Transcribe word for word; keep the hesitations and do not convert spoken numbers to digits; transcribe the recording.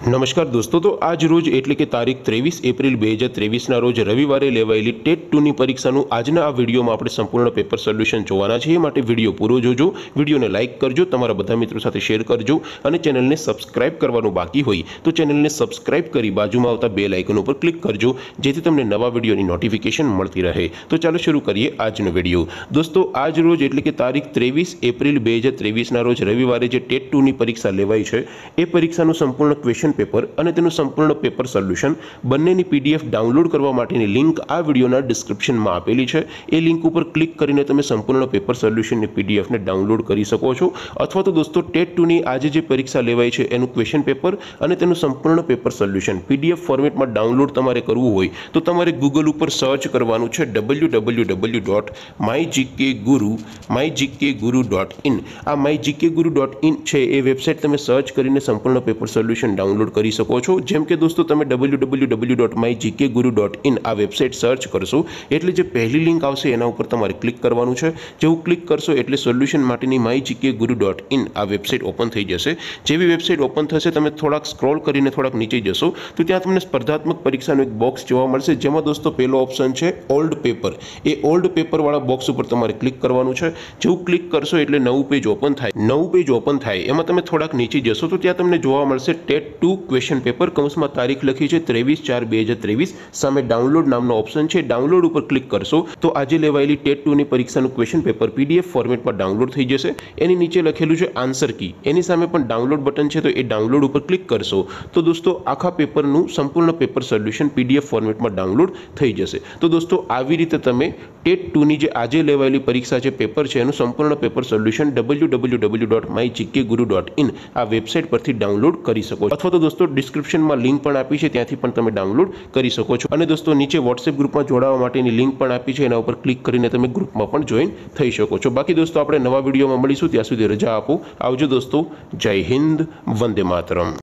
नमस्कार दोस्तों, तो आज रोज एटले के तारीख तेवीस एप्रिल બે હજાર ત્રેવીસ ना रोज रविवार लेवायेली टेट टू ની પરીક્ષાનું આજના આ વિડીયોમાં આપણે સંપૂર્ણ પેપર સોલ્યુશન જોવાના છીએ। માટે વિડીયો પૂરો જોજો, વિડીયોને લાઇક કરજો, તમારા બધા મિત્રો સાથે શેર કરજો અને ચેનલને સબસ્ક્રાઇબ કરવાનું બાકી હોય તો ચેનલને સબસ્ક્રાઇબ કરી બાજુમાં આવતા બેલ આઇકન ઉપર ક્લિક કરજો, જેથી તમને નવા વિડીયોની નોટિફિકેશન મળતી રહે। તો ચાલો શરૂ કરીએ આજનો વિડીયો। દોસ્તો, આજ રોજ એટલે કે તારીખ ત્રેવીસ એપ્રિલ બે હજાર ત્રેવીસ ના રોજ રવિવારે જે ટેટ ટુ ની પરીક્ષા લેવાઈ છે એ પરીક્ષાનું સંપૂર્ણ ક્વેશ્ચન પેપર અને તેનું સંપૂર્ણ પેપર સોલ્યુશન બંનેની પીડીએફ ડાઉનલોડ કરવા માટેની લિંક આ વિડીયોના ડિસ્ક્રિપ્શનમાં આપેલી છે। એ લિંક ઉપર ક્લિક કરીને તમે સંપૂર્ણ પેપર સોલ્યુશનની પીડીએફને ડાઉનલોડ કરી શકો છો। અથવા તો દોસ્તો, ટેટ ટુ ની આજે જે પરીક્ષા લેવાઈ છે એનું ક્વેશ્ચન પેપર અને તેનું સંપૂર્ણ પેપર સોલ્યુશન પીડીએફ ફોર્મેટમાં ડાઉનલોડ તમારે કરવું હોય તો તમારે ગૂગલ ઉપર સર્ચ કરવાનું છે W W W dot my GK Guru my GK Guru dot in. આ my GK Guru dot in છે એ વેબસાઇટ તમે સર્ચ કરીને સંપૂર્ણ પેપર સોલ્યુશન ડાઉનલોડ કરી શકો છો। જેમ કે દોસ્તો, તમે W W W dot my GK Guru dot in આ વેબસાઇટ સર્ચ કરશો એટલે જે પહેલી લિંક આવશે એના ઉપર તમારે ક્લિક કરવાનું છે। જેવું ક્લિક કરશો એટલે સોલ્યુશન માટેની my GK Guru dot in આ વેબસાઇટ ઓપન થઈ જશે। જેવી વેબસાઇટ ઓપન થશે, તમે થોડાક સ્ક્રોલ કરીને થોડાક નીચે જશો તો ત્યાં તમને સ્પર્ધાત્મક પરીક્ષાનું એક બોક્સ જોવા મળશે, જેમાં દોસ્તો પહેલો ઓપ્શન છે ઓલ્ડ પેપર। એ ઓલ્ડ પેપર વાળા બોક્સ ઉપર તમારે ક્લિક કરવાનું છે। જેવું ક્લિક કરશો એટલે નવું પેજ ઓપન થાય। નવું પેજ ઓપન થાય એમાં તમે થોડાક નીચે જશો તો ત્યાં તમને જોવા મળશે ટેટ ટુ ક્વેશ્ચન પેપર, કૌંસમાં તારીખ લખી છે ત્રેવીસ ચાર બે હજાર ત્રેવીસ, સામે ડાઉનલોડ નામનો ઓપ્શન છે। ડાઉનલોડ ઉપર ક્લિક કરશો તો આજે લેવાયેલી ટેટ ટુ ની પરીક્ષાનું ક્વેશ્ચન પેપર પીડીએફ ફોર્મેટમાં ડાઉનલોડ થઈ જશે। એની નીચે લખેલું છે આન્સર કી, એની સામે પણ ડાઉનલોડ બટન છે, તો એ ડાઉનલોડ ઉપર ક્લિક કરશો તો દોસ્તો આખા પેપરનું સંપૂર્ણ પેપર સોલ્યુશન પીડીએફ ફોર્મેટમાં ડાઉનલોડ થઈ જશે। તો દોસ્તો, આવી રીતે તમે ટેટ ટુ ની જે આજે લેવાયેલી પરીક્ષા છે પેપર છે એનું સંપૂર્ણ paper solution W W W dot my GK Guru dot in આ વેબસાઇટ પરથી ડાઉનલોડ કરી શકો છો। અથવા તો દોસ્તો, ડિસ્ક્રિપ્શનમાં લિંક પણ આપી છે, ત્યાંથી પણ તમે ડાઉનલોડ કરી શકો છો। અને દોસ્તો, નીચે વોટ્સએપ ગ્રુપમાં જોડાવા માટેની લિંક પણ આપી છે, એના ઉપર ક્લિક કરીને તમે ગ્રુપમાં પણ જોઈન થઈ શકો છો। બાકી દોસ્તો, આપણે નવા વિડીયોમાં મળીશું, ત્યાં સુધી રજા આપો। આવજો દોસ્તો, જય હિન્દ, વંદે માતરમ।